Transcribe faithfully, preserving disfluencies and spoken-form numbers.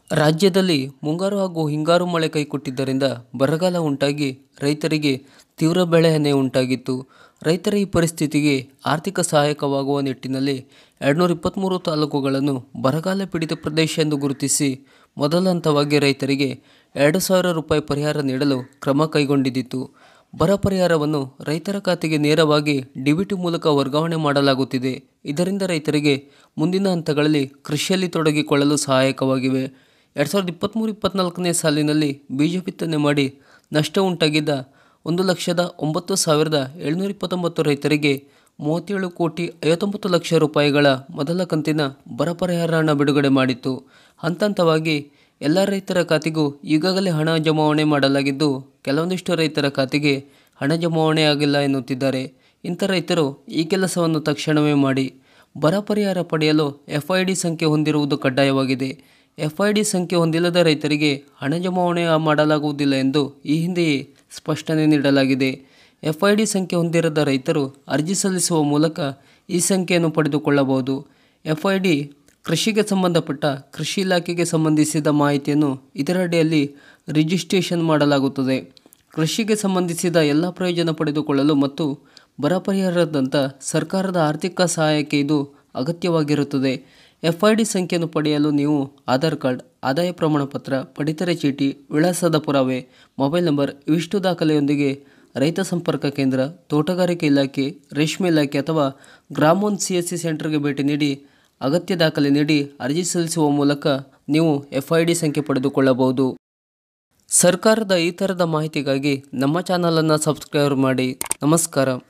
ರಾಜ್ಯದಲ್ಲಿ ಮುಂಗಾರು ಹಾಗೂ ಹಿಂಗಾರು ಮಳೆ ಕೈಕೊಟ್ಟಿದ್ದರಿಂದ ಬರಗಾಲ ಉಂಟಾಗಿ ರೈತರಿಗೆ ತೀವ್ರ ಬೆಳೆಹಾನಿ ಉಂಟಾಗಿತ್ತು. ರೈತರ ಈ ಪರಿಸ್ಥಿತಿಗೆ ಆರ್ಥಿಕ ಸಹಾಯಕವಾಗುವ ನಿಟ್ಟಿನಲ್ಲಿ ಎರಡುನೂರ ಇಪ್ಪತ್ತ್ಮೂರು ತಾಲೂಕುಗಳನ್ನು ಬರಗಾಲ ಪೀಡಿತ ಪ್ರದೇಶ ಎಂದು ಗುರುತಿಸಿ ಮೊದಲ ಹಂತವಾಗಿ ರೈತರಿಗೆ ಎರಡು ಸಾವಿರ ರೂಪಾಯಿ ಪರಿಹಾರ ನೀಡಲು ಕ್ರಮ ಕೈಗೊಂಡಿದ್ದಿತು. ಬರ ಪರಿಹಾರವನ್ನು ರೈತರ ಖಾತೆಗೆ ನೇರವಾಗಿ ಡಿಬಿಟಿ ಮೂಲಕ ವರ್ಗಾವಣೆ ಮಾಡಲಾಗುತ್ತಿದೆ. ಇದರಿಂದ ರೈತರಿಗೆ ಮುಂದಿನ ಹಂತಗಳಲ್ಲಿ ಕೃಷಿಯಲ್ಲಿ ತೊಡಗಿಕೊಳ್ಳಲು ಸಹಾಯಕವಾಗಿವೆ. ಎರಡು ಸಾವಿರದ ಇಪ್ಪತ್ತ್ಮೂರು ಇಪ್ಪತ್ತ್ನಾಲ್ಕನೇ ಸಾಲಿನಲ್ಲಿ ಬೀಜ ಬಿತ್ತನೆ ಮಾಡಿ ನಷ್ಟ ಉಂಟಾಗಿದ್ದ ಒಂದು ಲಕ್ಷದ ಒಂಬತ್ತು ಸಾವಿರದ ಏಳ್ನೂರ ಇಪ್ಪತ್ತೊಂಬತ್ತು ರೈತರಿಗೆ ಮೂವತ್ತೇಳು ಕೋಟಿ ಐವತ್ತೊಂಬತ್ತು ಲಕ್ಷ ರೂಪಾಯಿಗಳ ಮೊದಲ ಕಂತಿನ ಬರ ಪರಿಹಾರ ಹಣ ಬಿಡುಗಡೆ ಮಾಡಿತ್ತು. ಹಂತ ಹಂತವಾಗಿ ಎಲ್ಲ ರೈತರ ಖಾತೆಗೂ ಈಗಾಗಲೇ ಹಣ ಜಮಾವಣೆ ಮಾಡಲಾಗಿದ್ದು, ಕೆಲವೊಂದಿಷ್ಟು ರೈತರ ಖಾತೆಗೆ ಹಣ ಜಮಾವಣೆ ಆಗಿಲ್ಲ ಎನ್ನುತ್ತಿದ್ದಾರೆ. ಇಂಥ ರೈತರು ಈ ಕೆಲಸವನ್ನು ತಕ್ಷಣವೇ ಮಾಡಿ. ಬರ ಪರಿಹಾರ ಪಡೆಯಲು ಎಫ್ ಐ ಡಿ ಸಂಖ್ಯೆ ಹೊಂದಿರುವುದು ಕಡ್ಡಾಯವಾಗಿದೆ. ಎಫ್ ಐ ಡಿ ಸಂಖ್ಯೆ ಹೊಂದಿಲ್ಲದ ರೈತರಿಗೆ ಹಣ ಜಮಾವಣೆ ಮಾಡಲಾಗುವುದಿಲ್ಲ ಎಂದು ಈ ಹಿಂದೆಯೇ ಸ್ಪಷ್ಟನೆ ನೀಡಲಾಗಿದೆ. ಎಫ್ ಐ ಡಿ ಸಂಖ್ಯೆ ಹೊಂದಿರದ ರೈತರು ಅರ್ಜಿ ಸಲ್ಲಿಸುವ ಮೂಲಕ ಈ ಸಂಖ್ಯೆಯನ್ನು ಪಡೆದುಕೊಳ್ಳಬಹುದು. ಎಫ್ ಐ ಡಿ ಕೃಷಿಗೆ ಸಂಬಂಧಪಟ್ಟ ಕೃಷಿ ಇಲಾಖೆಗೆ ಸಂಬಂಧಿಸಿದ ಮಾಹಿತಿಯನ್ನು ಇದರ ಅಡಿಯಲ್ಲಿ ರಿಜಿಸ್ಟ್ರೇಷನ್ ಮಾಡಲಾಗುತ್ತದೆ. ಕೃಷಿಗೆ ಸಂಬಂಧಿಸಿದ ಎಲ್ಲ ಪ್ರಯೋಜನ ಪಡೆದುಕೊಳ್ಳಲು ಮತ್ತು ಬರ ಪರಿಹಾರದಂಥ ಸರ್ಕಾರದ ಆರ್ಥಿಕ ಸಹಾಯಕ್ಕೆ ಇದು ಅಗತ್ಯವಾಗಿರುತ್ತದೆ. ಎಫ್ ಐ ಡಿ ಸಂಖ್ಯೆಯನ್ನು ಪಡೆಯಲು ನೀವು ಆಧಾರ್ ಕಾರ್ಡ್, ಆದಾಯ ಪ್ರಮಾಣ ಪತ್ರ, ಪಡಿತರ ಚೀಟಿ, ವಿಳಾಸದ ಪುರಾವೆ, ಮೊಬೈಲ್ ನಂಬರ್ ಇವಿಷ್ಟು ದಾಖಲೆಯೊಂದಿಗೆ ರೈತ ಸಂಪರ್ಕ ಕೇಂದ್ರ, ತೋಟಗಾರಿಕೆ ಇಲಾಖೆ, ರೇಷ್ಮೆ ಇಲಾಖೆ ಅಥವಾ ಗ್ರಾಮ ಸಿ ಎಸ್ ಸಿ ಸೆಂಟರ್ಗೆ ಭೇಟಿ ನೀಡಿ ಅಗತ್ಯ ದಾಖಲೆ ನೀಡಿ ಅರ್ಜಿ ಸಲ್ಲಿಸುವ ಮೂಲಕ ನೀವು ಎಫ್ ಐ ಡಿ ಸಂಖ್ಯೆ ಪಡೆದುಕೊಳ್ಳಬಹುದು. ಸರ್ಕಾರದ ಈ ಥರದ ಮಾಹಿತಿಗಾಗಿ ನಮ್ಮ ಚಾನಲನ್ನು ಸಬ್ಸ್ಕ್ರೈಬ್ ಮಾಡಿ. ನಮಸ್ಕಾರ.